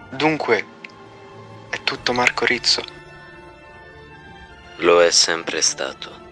Dunque, è tutto Marco Rizzo? Lo è sempre stato.